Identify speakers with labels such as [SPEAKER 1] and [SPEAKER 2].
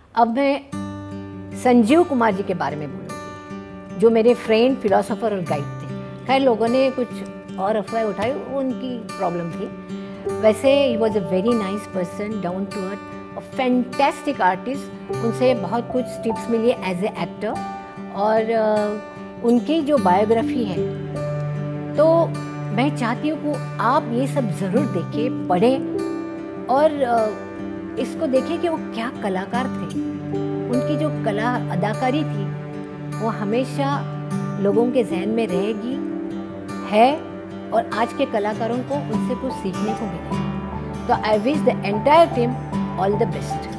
[SPEAKER 1] अब मैं संजीव कुमार जी के बारे में बोलूँगी, जो मेरे फ्रेंड, फिलोसोफर और गाइड थे। खैर लोगों ने कुछ और अफवाह उठाई, वो उनकी प्रॉब्लम थी। वैसे ही was a very nice person, down to earth, a fantastic artist. उनसे बहुत कुछ टिप्स मिली एज ए एक्टर। और उनकी जो बायोग्राफी है, तो मैं चाहती हूँ कि आप ये सब ज़रूर देखें, पढ़ें और इसको देखें कि वो क्या कलाकार थे। उनकी जो कला अदाकारी थी वो हमेशा लोगों के जहन में रहेगी है, और आज के कलाकारों को उनसे कुछ सीखने को मिलेगा। तो I wish the entire team all the best.